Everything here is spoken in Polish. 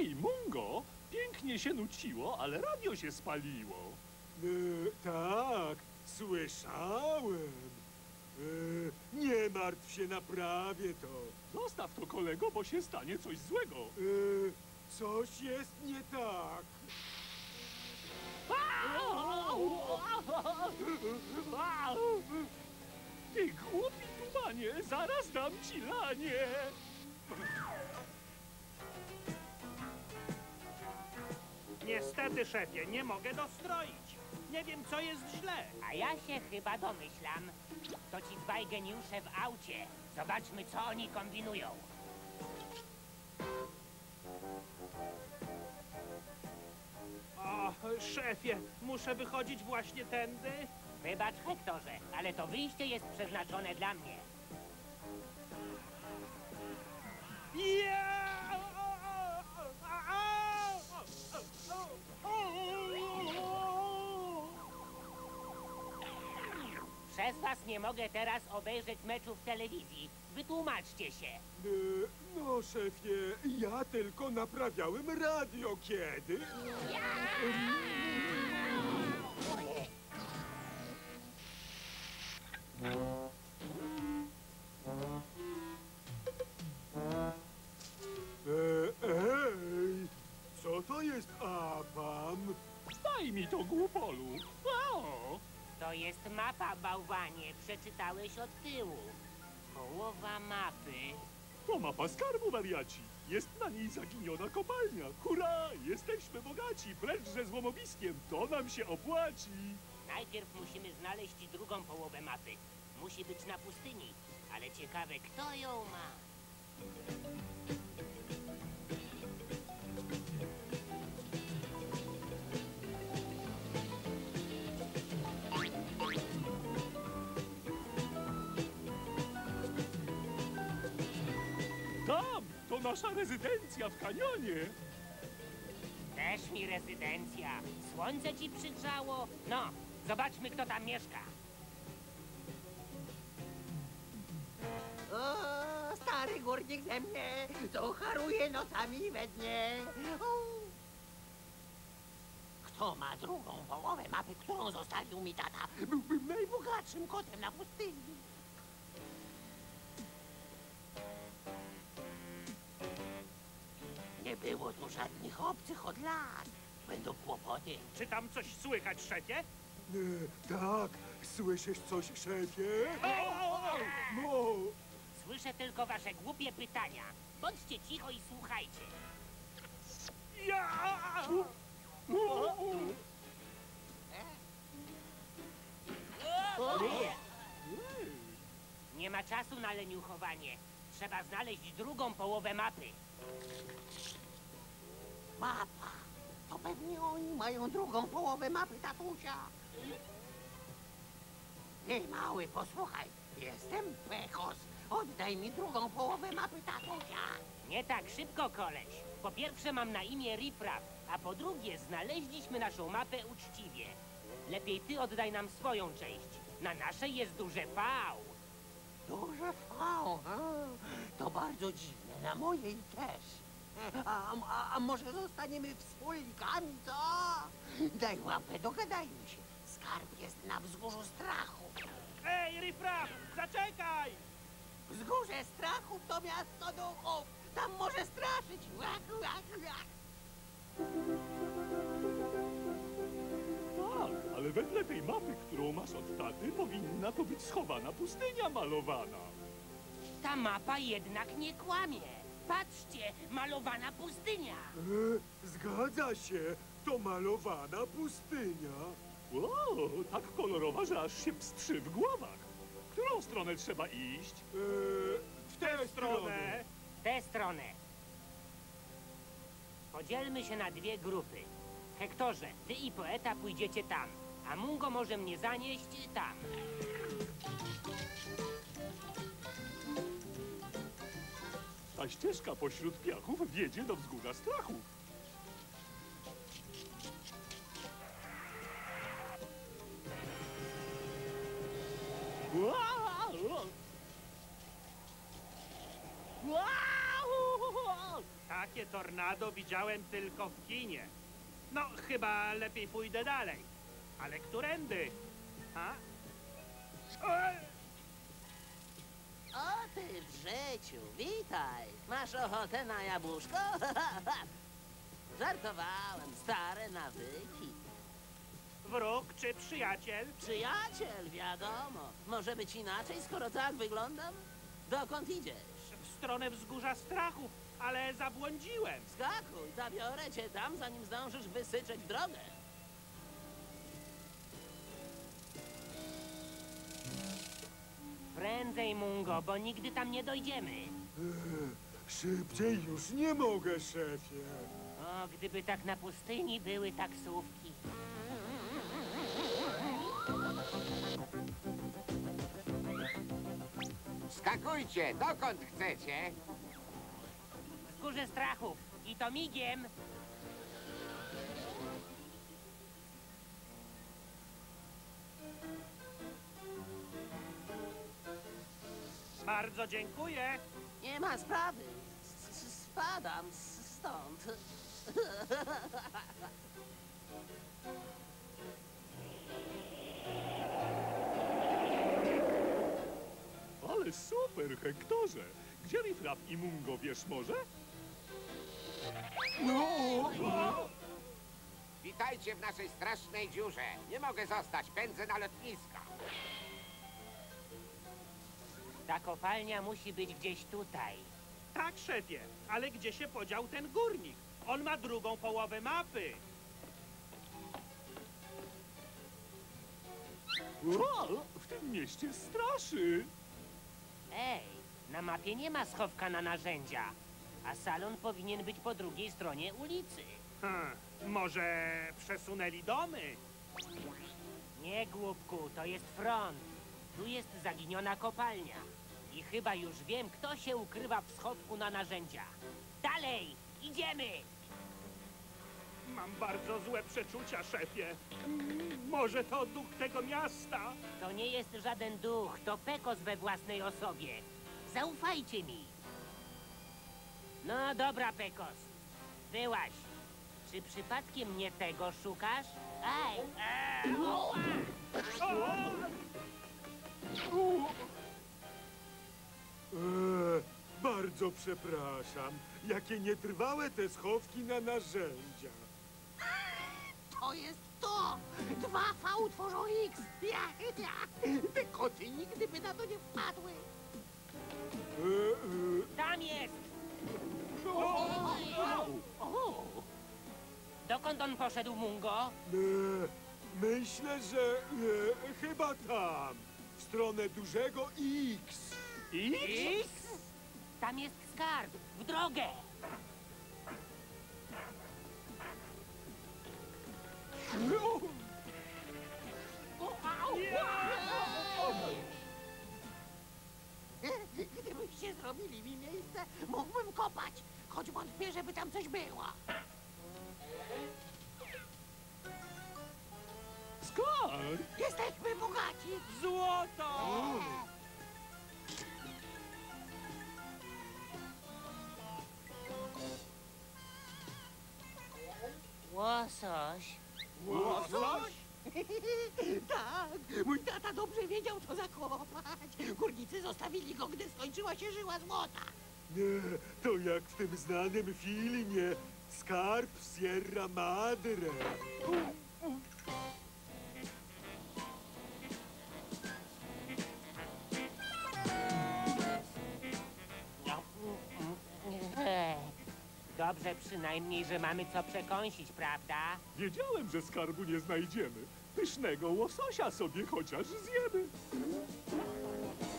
Hej, Mungo! Pięknie się nuciło, ale radio się spaliło. Tak, słyszałem. Nie martw się, naprawię to. Zostaw to, kolego, bo się stanie coś złego. Coś jest nie tak. Ty głupi tubanie, zaraz dam ci lanie. Niestety, szefie, nie mogę dostroić. Nie wiem, co jest źle. A ja się chyba domyślam. To ci dwaj geniusze w aucie. Zobaczmy, co oni kombinują. O, szefie, muszę wychodzić właśnie tędy? Wybacz, Hektorze, ale to wyjście jest przeznaczone dla mnie. Przez was nie mogę teraz obejrzeć meczu w telewizji. Wytłumaczcie się. No, szefie, ja tylko naprawiałem radio kiedy. Ej, co to jest APAM? Daj mi to, głupolu. O! To jest mapa, bałwanie. Przeczytałeś od tyłu. Połowa mapy. To mapa skarbu, wariaci. Jest na niej zaginiona kopalnia. Hurra! Jesteśmy bogaci. Precz, złomowiskiem. To nam się opłaci. Najpierw musimy znaleźć drugą połowę mapy. Musi być na pustyni. Ale ciekawe, kto ją ma. Tam! To nasza rezydencja w kanionie. Też mi rezydencja. Słońce ci przygrzało? No, zobaczmy, kto tam mieszka. O, stary górnik ze mnie, co haruje nocami we dnie. Kto ma drugą połowę mapy, którą zostawił mi tata? Byłbym najbogatszym kotem na pustyni. Nie było tu żadnych obcych od lat. Będą kłopoty. Czy tam coś słychać, szefie? Tak, słyszysz coś, szefie? No, Słyszę tylko wasze głupie pytania. Bądźcie cicho i słuchajcie. Nie ma czasu na leniuchowanie. Trzeba znaleźć drugą połowę mapy. Mapa. To pewnie oni mają drugą połowę mapy tatusia. Hej, mały, posłuchaj. Jestem Pekos. Oddaj mi drugą połowę mapy tatusia. Nie tak szybko, koleś. Po pierwsze mam na imię Rifraf, a po drugie znaleźliśmy naszą mapę uczciwie. Lepiej ty oddaj nam swoją część. Na naszej jest duże V. Duże V. To bardzo dziwne. Na mojej też. A może zostaniemy wspólnikami, co? Daj łapę, dogadajmy się. Skarb jest na wzgórzu strachu. Ej, Rifraf, zaczekaj! Wzgórze strachu to miasto duchów. Tam może straszyć. Łak, łak, łak. Tak, ale wedle tej mapy, którą masz od taty, powinna to być schowana pustynia malowana. Ta mapa jednak nie kłamie. Patrzcie, malowana pustynia. Zgadza się, to malowana pustynia. O, tak kolorowa, że aż się pstrzy w głowach. W którą stronę trzeba iść? W tę stronę. W tę stronę. Podzielmy się na dwie grupy. Hektorze, ty i poeta pójdziecie tam, a Mungo może mnie zanieść tam. Ta ścieżka pośród piachów wiedzie do wzgórza strachu. Takie tornado widziałem tylko w kinie. No, chyba lepiej pójdę dalej. Ale którędy? A? O ty w życiu, witaj. Masz ochotę na jabłuszko? Żartowałem, stare nawyki. Wróg czy przyjaciel? Przyjaciel, wiadomo. Może być inaczej, skoro tak wyglądam? Dokąd idziesz? W stronę wzgórza strachów, ale zabłądziłem. Skakuj, zabiorę cię tam, zanim zdążysz wysyczeć drogę. Prędzej, Mungo, bo nigdy tam nie dojdziemy. Szybciej już nie mogę, szefie. O, gdyby tak na pustyni były taksówki. Skakujcie, dokąd chcecie? Wzgórze strachów. I to migiem. Bardzo dziękuję. Nie ma sprawy. Spadam stąd. Ale super, Hektorze. Gdzie Rifraf i Mungo, wiesz może? Witajcie w naszej strasznej dziurze. Nie mogę zostać, pędzę na lotnisko. Ta kopalnia musi być gdzieś tutaj. Tak, szefie, ale gdzie się podział ten górnik? On ma drugą połowę mapy. O, w tym mieście straszy. Ej, na mapie nie ma schowka na narzędzia. A salon powinien być po drugiej stronie ulicy. Może przesunęli domy? Nie, głupku, to jest front. Tu jest zaginiona kopalnia. I chyba już wiem, kto się ukrywa w schowku na narzędzia. Dalej, idziemy! Mam bardzo złe przeczucia, szefie. Może to duch tego miasta? To nie jest żaden duch, to Pekos we własnej osobie. Zaufajcie mi. No dobra, Pekos. Byłaś. Czy przypadkiem nie tego szukasz? Aj! Bardzo przepraszam. Jakie nietrwałe te schowki na narzędzia. To jest to! 2V tworzą X! Te koty nigdy by na to nie wpadły! Tam jest! Dokąd on poszedł, Mungo? Myślę, że chyba tam. W stronę dużego X. X? Tam jest skarb. W drogę! Gdybyście zrobili mi miejsce, mógłbym kopać. Choć wątpię, żeby tam coś było. Skarb! Jesteśmy bogaci! Złoto! Łosoś. Łosoś? Tak, mój tata dobrze wiedział, co zakopać. Górnicy zostawili go, gdy skończyła się żyła złota. Nie, to jak w tym znanym filmie Skarb w Sierra Madre. Dobrze przynajmniej, że mamy co przekąsić, prawda? Wiedziałem, że skarbu nie znajdziemy. Pysznego łososia sobie chociaż zjemy.